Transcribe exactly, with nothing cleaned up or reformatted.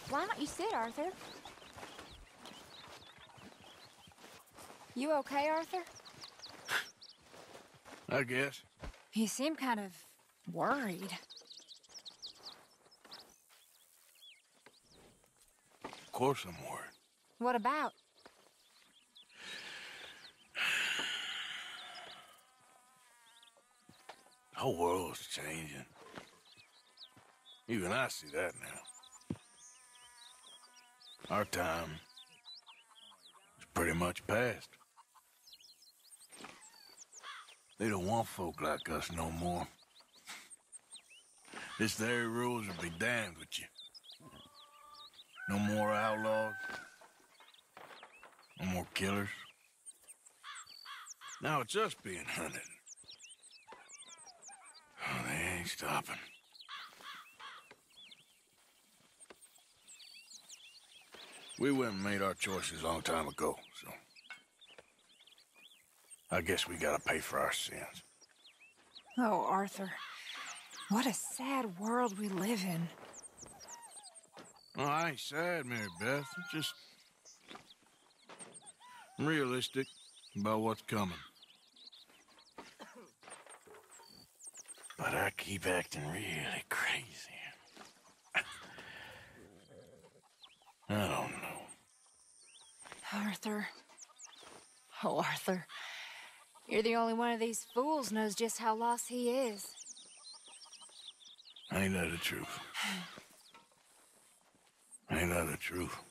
Why don't you sit, Arthur? You okay, Arthur? I guess. You seem kind of worried. Of course I'm worried. What about? The whole world's changing. Even I see that now. Our time is pretty much past. They don't want folk like us no more. This very rules will be damned with you. No more outlaws. No more killers. Now it's us being hunted. Oh, they ain't stopping. We went and made our choices a long time ago, so... I guess we gotta pay for our sins. Oh, Arthur. What a sad world we live in. Oh, I ain't sad, Mary Beth. I'm just... realistic about what's coming. But I keep acting really crazy. I don't know. Arthur. Oh, Arthur. You're the only one of these fools knows just how lost he is. Ain't that the truth? Ain't that the truth?